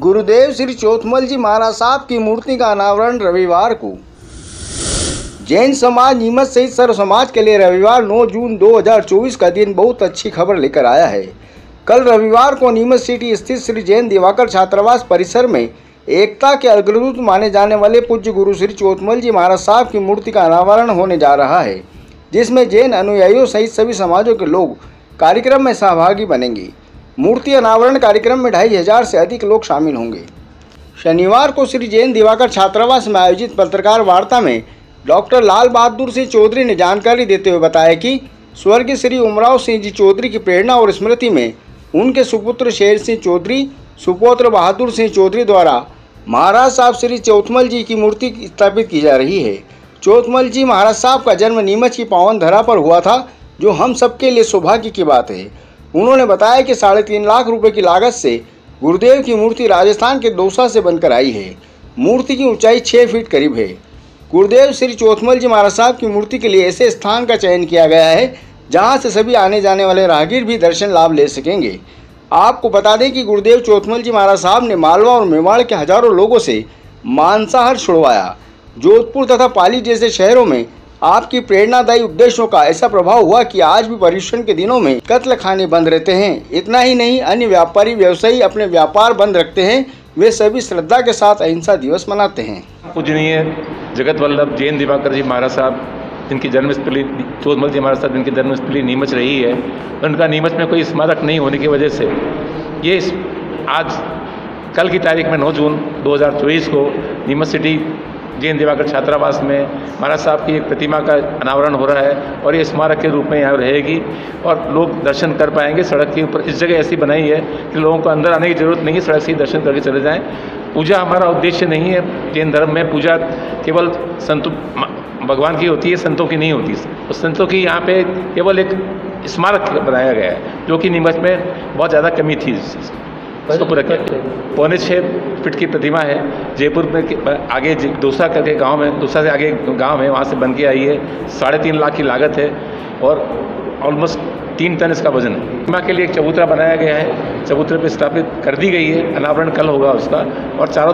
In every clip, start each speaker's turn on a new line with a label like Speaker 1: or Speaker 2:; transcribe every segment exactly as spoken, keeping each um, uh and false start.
Speaker 1: गुरुदेव श्री चौथमल जी महाराज साहब की मूर्ति का अनावरण रविवार को। जैन समाज नीमच सहित सर्व समाज के लिए रविवार नौ जून दो हज़ार चौबीस का दिन बहुत अच्छी खबर लेकर आया है। कल रविवार को नीमच सिटी स्थित श्री जैन दिवाकर छात्रावास परिसर में एकता के अग्रदूत माने जाने वाले पूज्य गुरु श्री चौथमल जी महाराज साहब की मूर्ति का अनावरण होने जा रहा है, जिसमें जैन अनुयायियों सहित सभी समाजों के लोग कार्यक्रम में सहभागी बनेंगे। मूर्ति अनावरण कार्यक्रम में ढाई हजार से अधिक लोग शामिल होंगे। शनिवार को श्री जैन दिवाकर छात्रावास में आयोजित पत्रकार वार्ता में डॉक्टर लाल बहादुर सिंह चौधरी ने जानकारी देते हुए बताया कि स्वर्गीय श्री उमराव सिंह जी चौधरी की प्रेरणा और स्मृति में उनके सुपुत्र शेर सिंह चौधरी, सुपौत्र बहादुर सिंह चौधरी द्वारा महाराज साहब श्री चौथमल जी की मूर्ति स्थापित की जा रही है। चौथमल जी महाराज साहब का जन्म नीमच की पावन धरा पर हुआ था, जो हम सबके लिए सौभाग्य की बात है। उन्होंने बताया कि साढ़े तीन लाख रुपए की लागत से गुरुदेव की मूर्ति राजस्थान के दौसा से बनकर आई है। मूर्ति की ऊंचाई छः फीट करीब है। गुरुदेव श्री चौथमल जी महाराज साहब की मूर्ति के लिए ऐसे स्थान का चयन किया गया है जहां से सभी आने जाने वाले राहगीर भी दर्शन लाभ ले सकेंगे। आपको बता दें कि गुरुदेव चौथमल जी महाराज साहब ने मालवा और मेवाड़ के हजारों लोगों से मांसाहार छुड़वाया। जोधपुर तथा पाली जैसे शहरों में आपकी प्रेरणादायी उपदेशों का ऐसा प्रभाव हुआ कि आज भी पर्यूषण के दिनों में कत्ल खाने बंद रहते हैं। इतना ही नहीं, अन्य व्यापारी व्यवसायी अपने व्यापार बंद रखते हैं। वे सभी श्रद्धा के साथ अहिंसा दिवस मनाते हैं।
Speaker 2: पूजनीय जगत वल्लभ जैन दिवाकर जी महाराज साहब, जिनकी जन्मस्थली चौथमल जी महाराज साहब जिनकी जन्मस्थली नीमच रही है, उनका नीमच में कोई स्मारक नहीं होने की वजह से ये आज कल की तारीख में नौ जून दो हज़ार चौबीस को नीमच सिटी जैन दिवाकर छात्रावास में महाराज साहब की एक प्रतिमा का अनावरण हो रहा है और ये स्मारक के रूप में यहाँ रहेगी और लोग दर्शन कर पाएंगे। सड़क के ऊपर इस जगह ऐसी बनाई है कि लोगों को अंदर आने की ज़रूरत नहीं है, सड़क से ही दर्शन करके चले जाएं। पूजा हमारा उद्देश्य नहीं है। जैन धर्म में पूजा केवल संतों भगवान की होती है, संतों की नहीं होती। उस संतों की यहाँ पे केवल एक स्मारक बनाया गया है, जो कि नीमच में बहुत ज़्यादा कमी थी। इसको पूरा किया। पौने छः फीट की प्रतिमा है। जयपुर में आगे दौसा करके गांव में, दौसा से आगे गांव है, वहाँ से बन के आई है। साढ़े तीन लाख की लागत है और ऑलमोस्ट तीन टन इसका वजन है। प्रतिमा के लिए एक चबूतरा बनाया गया है, चबूतरे पे स्थापित कर दी गई है। अनावरण कल होगा उसका और चारों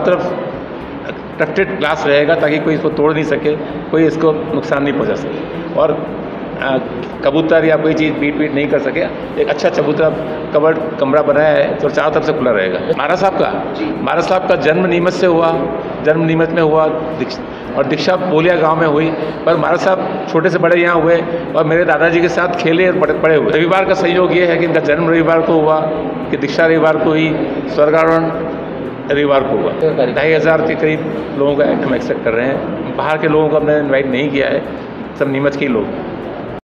Speaker 2: तरफ टफ्टेड ग्लास रहेगा ताकि कोई इसको तोड़ नहीं सके, कोई इसको नुकसान नहीं पहुँचा सके और कबूतर या कोई चीज़ बीट बीट नहीं कर सके। एक अच्छा चबूतरा कवर्ड कमरा बनाया है तो चारों तरफ से खुला रहेगा। महाराज साहब का महाराज साहब का जन्म नीमच से हुआ, जन्म नीमच में हुआ और दीक्षा बोलिया गांव में हुई, पर महाराज साहब छोटे से बड़े यहाँ हुए और मेरे दादाजी के साथ खेले और बड़े बड़े हुए। रविवार का संयोग ये है कि इनका जन्म रविवार को हुआ, कि दीक्षा रविवार को हुई, स्वर्गारोहण रविवार को हुआ। ढाई हज़ार के करीब लोगों का हम एक्सेप्ट कर रहे हैं। बाहर के लोगों को हमने इन्वाइट नहीं किया है, सब नीमच के लोग।